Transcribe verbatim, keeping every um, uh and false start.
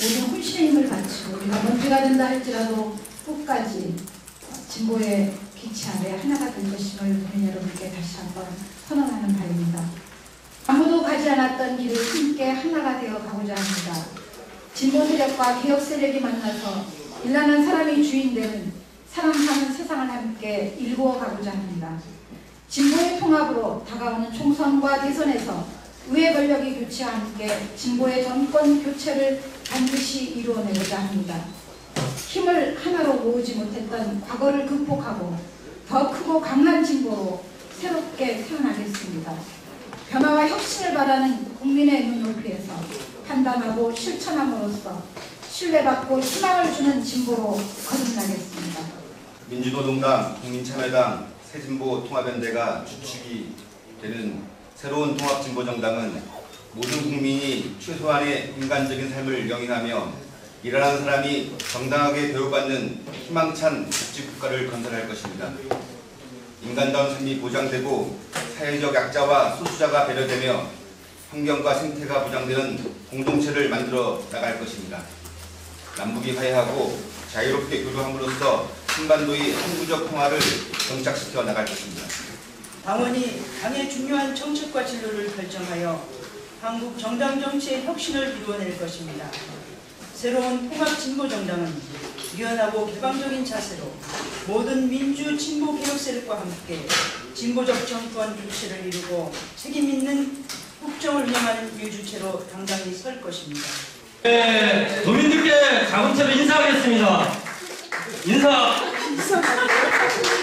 모든 혼신의 힘을 바치고 우리가 먼지가 된다 할지라도 끝까지 진보의 빛이 아래 하나가 될 것임을 국민 여러분께 다시 한번 선언하는 바입니다. 아무도 가지 않았던 길을 함께 하나가 되어 가고자 합니다. 진보 세력과 개혁 세력이 만나서 일하는 사람이 주인되는 사람 사는 세상을 함께 일구어 가고자 합니다. 진보의 통합으로 다가오는 총선과 대선에서 의회 권력의 교체와 함께 진보의 정권 교체를 반드시 이루어내고자 합니다. 힘을 하나로 모으지 못했던 과거를 극복하고 더 크고 강한 진보로 새롭게 태어나겠습니다. 변화와 혁신을 바라는 국민의 눈높이에서 판단하고 실천함으로써 신뢰받고 희망을 주는 진보로 거듭나겠습니다. 민주노동당, 국민참여당, 새진보 통합연대가 주축이 되는 새로운 통합진보정당은 모든 국민이 최소한의 인간적인 삶을 영위하며 일하는 사람이 정당하게 대우받는 희망찬 복지국가를 건설할 것입니다. 인간다운 삶이 보장되고 사회적 약자와 소수자가 배려되며 환경과 생태가 보장되는 공동체를 만들어 나갈 것입니다. 남북이 화해하고 자유롭게 교류함으로써 한반도의 항구적 평화를 정착시켜 나갈 것입니다. 당원이 당의 중요한 정책과 진로를 결정하여 한국 정당 정치의 혁신을 이루어낼 것입니다. 새로운 통합진보정당은 유연하고 개방적인 자세로 모든 민주 진보 개혁 세력과 함께 진보적 정권 교체를 이루고 책임있는 국정을 운영하는 유주체로 당당히 설 것입니다. 네, 도민들께 자동차로 인사하겠습니다. 인사!